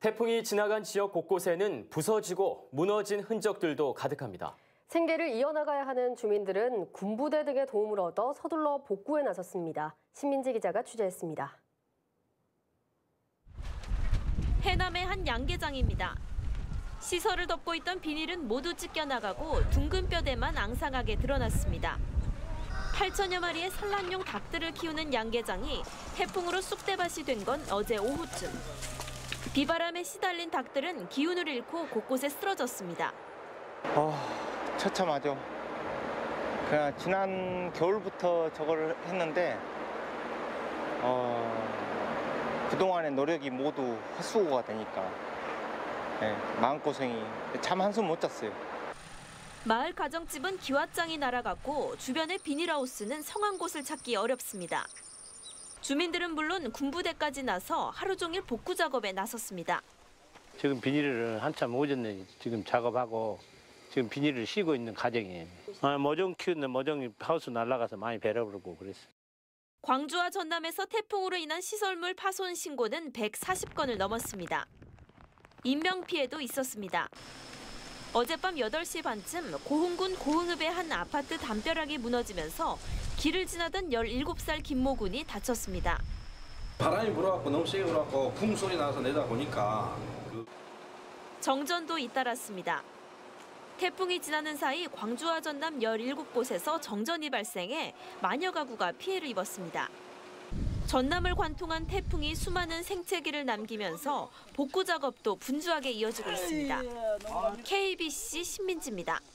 태풍이 지나간 지역 곳곳에는 부서지고 무너진 흔적들도 가득합니다. 생계를 이어나가야 하는 주민들은 군부대 등의 도움을 얻어 서둘러 복구에 나섰습니다. 신민지 기자가 취재했습니다. 해남의 한 양계장입니다. 시설을 덮고 있던 비닐은 모두 찢겨나가고 둥근 뼈대만 앙상하게 드러났습니다. 8천여 마리의 산란용 닭들을 키우는 양계장이 태풍으로 쑥대밭이 된 건 어제 오후쯤. 비바람에 시달린 닭들은 기운을 잃고 곳곳에 쓰러졌습니다. 처참하죠. 그냥 지난 겨울부터 저걸 했는데 그동안의 노력이 모두 헛수고가 되니까 마음고생이 잠 한숨 못 잤어요. 마을 가정집은 기왓장이 날아갔고 주변의 비닐하우스는 성한 곳을 찾기 어렵습니다. 주민들은 물론 군부대까지 나서 하루 종일 복구 작업에 나섰습니다. 지금 비닐을 한참 오전에 지금 작업하고 지금 비닐을 씌고 있는 과정이에요. 모종 키우는 모종 하우스 날아가서 많이 베려버리고 그랬어요. 광주와 전남에서 태풍으로 인한 시설물 파손 신고는 140건을 넘었습니다. 인명피해도 있었습니다. 어젯밤 8시 반쯤 고흥군 고흥읍의 한 아파트 담벼락이 무너지면서 길을 지나던 17살 김모 군이 다쳤습니다. 바람이 불어갖고 너무 세게 불어갖고 쿵 소리 나서 내다보니까 정전도 잇따랐습니다. 태풍이 지나는 사이 광주와 전남 17곳에서 정전이 발생해 만여 가구가 피해를 입었습니다. 전남을 관통한 태풍이 수많은 생채기를 남기면서 복구 작업도 분주하게 이어지고 있습니다. KBC 신민지입니다.